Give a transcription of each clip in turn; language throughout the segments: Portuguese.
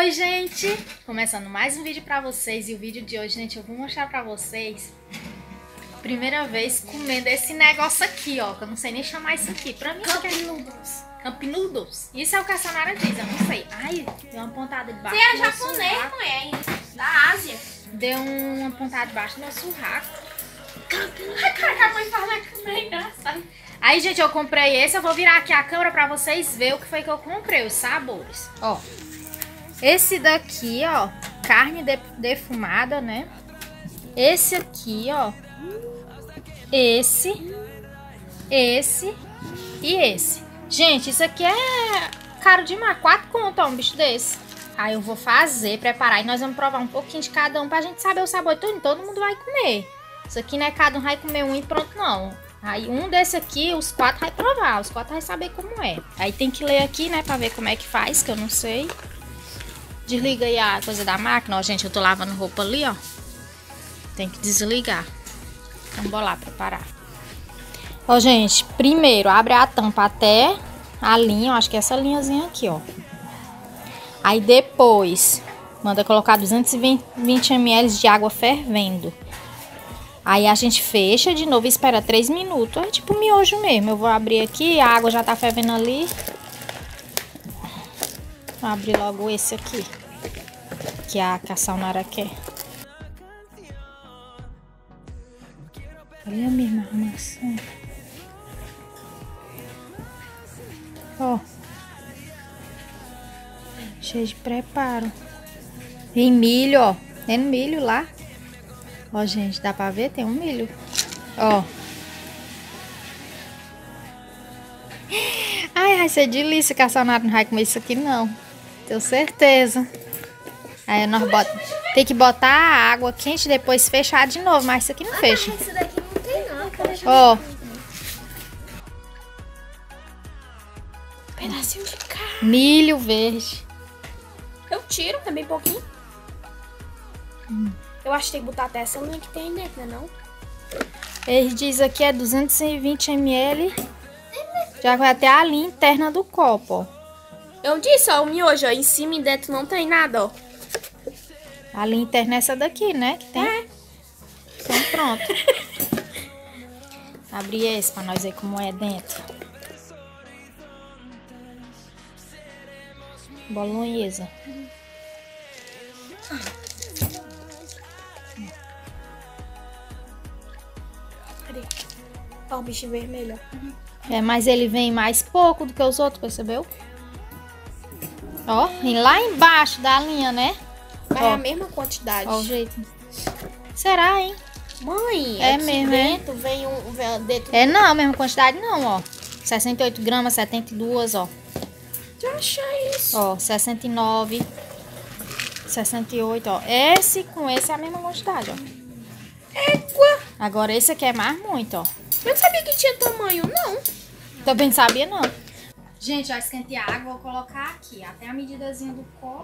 Oi, gente! Começando mais um vídeo pra vocês. E o vídeo de hoje, gente, eu vou mostrar pra vocês primeira vez comendo esse negócio aqui, ó. Que eu não sei nem chamar isso aqui. Pra mim, Cup Noodles. Cup Noodles. Isso é o que a Samara diz, eu não sei. Ai, deu uma pontada debaixo. Você é japonês, mulher? Da Ásia. Deu uma pontada debaixo do meu surraco. Ai, cara, que a mãe fala que é engraçado. Aí, gente, eu comprei esse. Eu vou virar aqui a câmera pra vocês verem o que foi que eu comprei, os sabores. Ó, esse daqui, ó, carne defumada, né? Esse aqui, ó. Esse e esse. Gente, isso aqui é caro demais. 4 conto, ó, um bicho desse. Aí eu vou fazer, preparar e nós vamos provar um pouquinho de cada um pra gente saber o sabor. Todo mundo vai comer. Isso aqui não é cada um vai comer um e pronto, não. Aí um desse aqui, os 4 vai provar. Os 4 vai saber como é. Aí tem que ler aqui, né, pra ver como é que faz, que eu não sei. Desliga aí a coisa da máquina. Ó, gente, eu tô lavando roupa ali, ó. Tem que desligar. Então, bora lá preparar. Ó, gente, primeiro abre a tampa até a linha. Eu acho que é essa linhazinha aqui, ó. Aí depois manda colocar 220 ml de água fervendo. Aí a gente fecha de novo e espera 3 minutos. É tipo miojo mesmo. Eu vou abrir aqui, a água já tá fervendo ali. Vou abrir logo esse aqui, que a Samara quer. Olha a mesma arrumação. Ó. Cheio de preparo. E milho, ó. Tem milho lá. Ó, gente, dá pra ver? Tem um milho. Ó. Ai, vai ser delícia que a Samara não vai comer isso aqui, não. Tenho certeza. Aí nós tem que botar a água quente e depois fechar de novo. Mas isso aqui não fecha. Esse daqui não tem, não. Ó. Pedacinho de carne. Milho verde. Eu tiro também pouquinho. Eu acho que tem que botar até essa linha que tem aí dentro, né, não? Ele diz aqui é 220 ml. Já vai até a linha interna do copo, ó. Eu disse, ó, o miojo, ó, em cima e dentro não tem nada, ó. A linha interna é essa daqui, né? Que tem. É. Então pronto. Abrir esse pra nós ver como é dentro. Bolonhesa. Cadê? Ó, o bicho vermelho, ó. É, mas ele vem mais pouco do que os outros, percebeu? Ó, vem lá embaixo da linha, né? Mas ó, é a mesma quantidade. Ó o jeito. Será, hein? Mãe, é mesmo, dentro vem dentro. É não, a mesma quantidade não, ó. 68 gramas, 72, ó. Tu acha isso? Ó, 69, 68, ó. Esse com esse é a mesma quantidade, ó. Égua! Agora esse aqui é mais muito, ó. Eu não sabia que tinha tamanho, não. Também não sabia, não. Gente, já esquentei a água, vou colocar aqui, até a medidazinha do copo.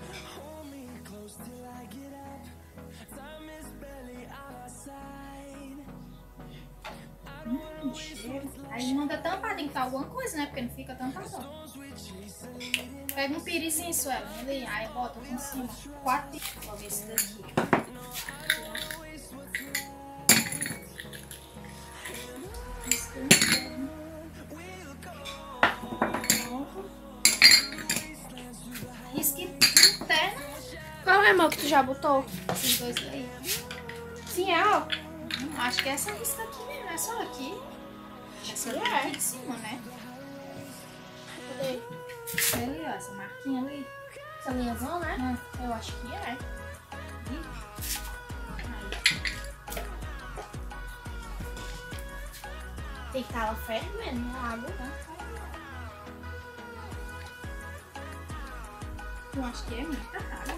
Cheiro. Aí manda tampadinho, que tá alguma coisa, né? Porque não fica tampadão. Pega um pirizinho, Suela, ali, aí bota aqui em cima. 4 vou ver esse daqui. Risque interno. Qual é, amor, que tu já botou? Esses dois aí. Sim, é, ó. Acho que é essa risca aqui mesmo, é só aqui. Essa aqui de cima, né? Cadê? É ali, ó, essa marquinha ali. Essa linhazão, né? Eu acho que é. Tem que estar ela fervendo na água, né? Eu acho que é muita água.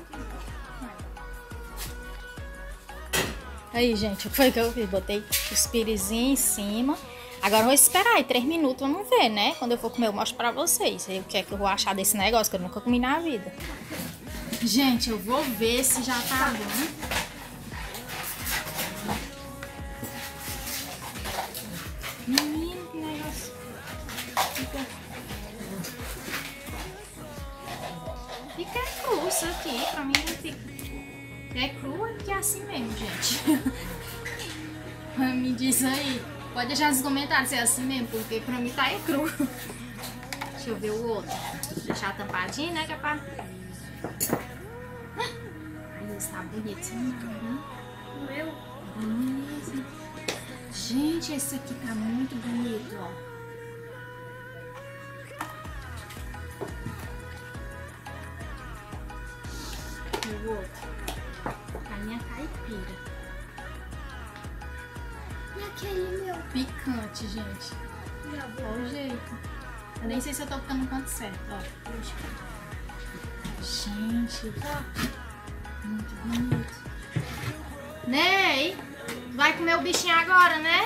Aí, gente, o que foi que eu fiz? Botei os pirizinhos em cima. Agora eu vou esperar aí 3 minutos, vamos ver, né? Quando eu for comer eu mostro pra vocês. Aí o que é que eu vou achar desse negócio, que eu nunca comi na vida. Gente, eu vou ver se já tá bom. Menino, que negócio. Fica cru, isso aqui, pra mim não fica. É cru, é porque é assim mesmo, gente. Me diz aí. Pode deixar nos comentários se é assim mesmo, porque pra mim tá cru. Deixa eu ver o outro. Vou deixar tampadinho, né, que é pra... Ai, esse tá bonito, esse não, O meu? bonito. Gente, esse aqui tá muito bonito, ó. E o outro? Galinha caipira. E aquele meu? Picante, gente. Olha o jeito. Eu nem sei se eu tô ficando no canto certo, ó. Gente, muito bonito. Ney, vai comer o bichinho agora, né?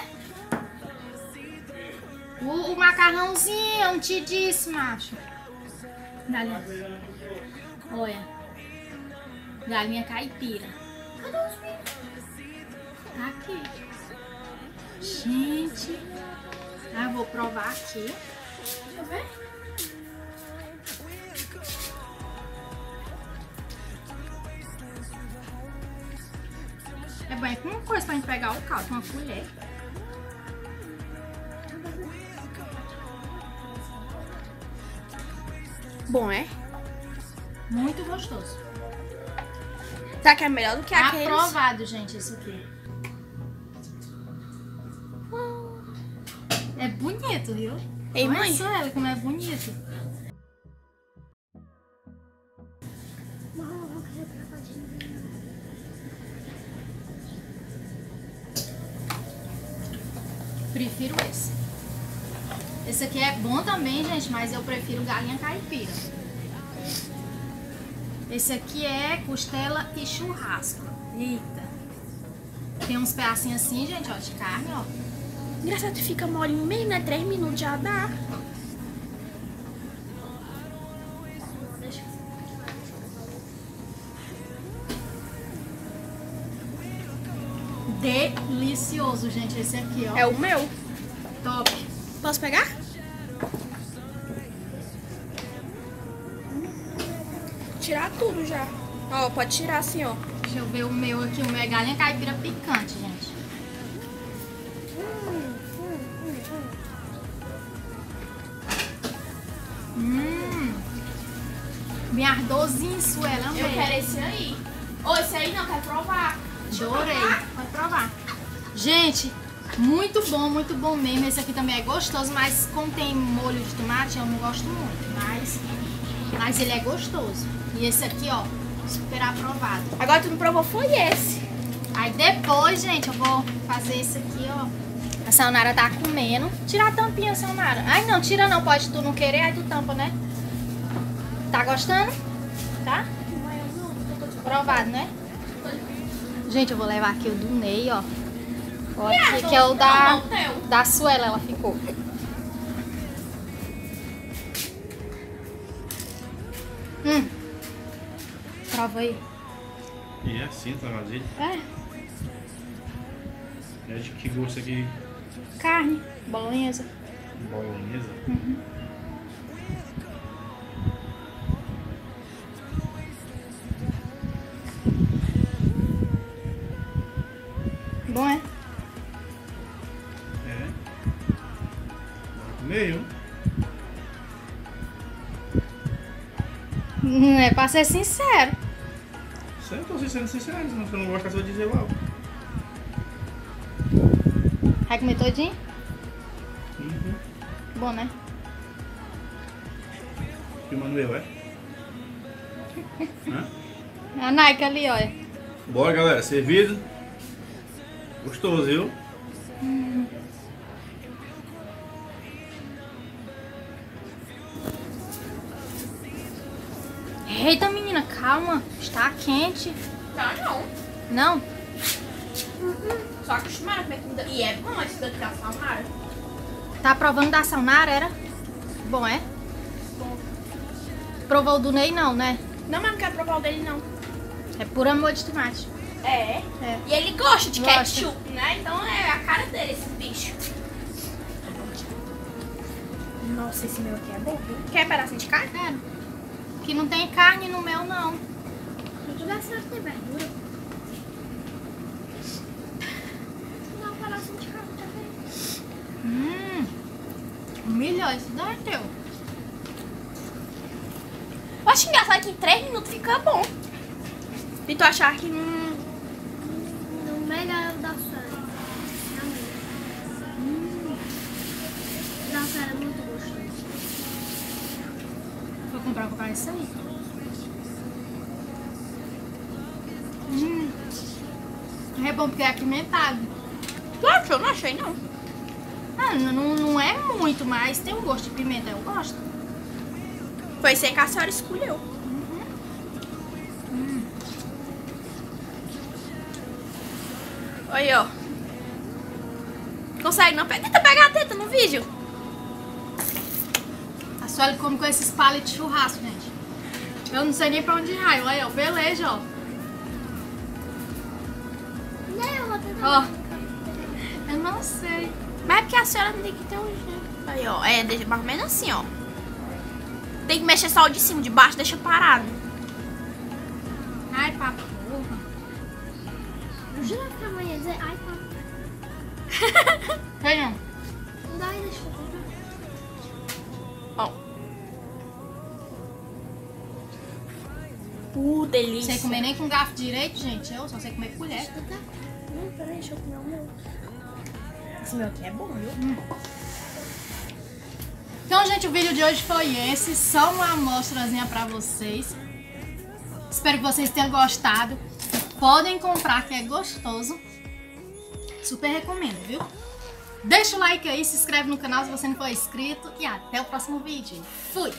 O macarrãozinho, eu não te disse, macho. Galinha. Olha. Galinha caipira. Cadê os meus? Tá aqui. Gente. Ah, eu vou provar aqui. Deixa eu ver. É bom, é com uma coisa pra gente pegar o caldo, uma colher. Bom, é? Muito gostoso. Será que é melhor do que aqueles? Aprovado, gente, isso aqui. É bonito, viu? Ei, Olha mãe. só ela como é bonito. Prefiro esse. Esse aqui é bom também, gente, mas eu prefiro galinha caipira. Esse aqui é costela e churrasco. Eita. Tem uns pedacinhos assim, gente, ó, de carne, ó. Engraçado que fica molinho mesmo, né? 3 minutos já dá. Delicioso, gente, esse aqui, ó. É o meu. Top. Posso pegar? Tirar tudo já. Ó, pode tirar assim, ó. Deixa eu ver o meu aqui. O meu é galinha caipira picante, gente. Bem ardosinho isso, ela Eu quero esse aí. Ou esse aí não, quero provar. Adorei. Pode provar. Gente, muito bom mesmo. Esse aqui também é gostoso, mas como tem molho de tomate, eu não gosto muito. Mas ele é gostoso. E esse aqui, ó, super aprovado. Agora tu não provou, foi esse. Aí depois, gente, eu vou fazer esse aqui, ó. A Sayonara tá comendo. Tira a tampinha, Sayonara. Ai, não, tira não. Pode tu não querer, aí tu tampa, né? Tá gostando? Tá? Provado, né? Gente, eu vou levar aqui o do Ney, ó. Ó, aqui, que é o da Suela, ela ficou. Prova aí. E é assim, tá vazio? É, É de que gosto aqui? carne, bolonhesa. Bolonhesa? Bom, é? É. Meio. Não é pra ser sincero. Eu tô sendo sincero, senão você não gosta, só dizer logo. Vai comer todinho? Uhum. Bom, né? E o Manuel, é? Hã? A Nike ali, olha. Bora, galera, servido. Gostoso, viu? Eita, menina, calma. Está quente. Tá, não. Não? Só acostumada a comer comida. E é bom esse daqui da Sayonara. Tá provando da Sayonara, era? Bom, é? Bom. Provou o do Ney, não, né? Não, mas não quero provar o dele, não. É por amor de tomate. É. É. E ele gosta de Gosta. ketchup, né? Então é a cara dele, esse bicho. Nossa, esse meu aqui é bom, viu? Quer pedacinho de carne? Quero. Que não tem carne no meu, não. aniversário tem verdura. Não, parece de carne também. Melhor, isso não é teu. Eu acho engraçado que em 3 minutos fica bom. E tu achar que No melhor da série. Da série é muito gostoso. Vou comprar isso aí. É bom porque é apimentado. Tu achou? Eu não achei, não. Não é muito, mas tem um gosto de pimenta, eu gosto. Foi esse que a senhora escolheu. Olha, ó. Consegue não? Tenta pegar a teta no vídeo. A Sueli come com esses palitos de churrasco, gente. Eu não sei nem pra onde raio. Olha, ó, beleza, ó. Não, eu vou tentar. Ó. Eu não sei. Mas é porque a senhora tem que ter um jeito. Aí, ó. É, deixa mais ou menos assim, ó. Tem que mexer só o de cima, de baixo deixa parado. Ai, papo. Eu juro que amanhã ia dizer, ai, papai. Venham. Daí deixa eu ver. Ó. Delícia. Não sei comer nem com garfo direito, gente. Eu só sei comer com colher. Não, peraí, deixa eu comer o meu. Esse meu aqui é bom, viu? Então, gente, o vídeo de hoje foi esse. Só uma amostrazinha pra vocês. Espero que vocês tenham gostado. Podem comprar, que é gostoso. Super recomendo, viu? Deixa o like aí, se inscreve no canal se você não for inscrito. E até o próximo vídeo. Fui!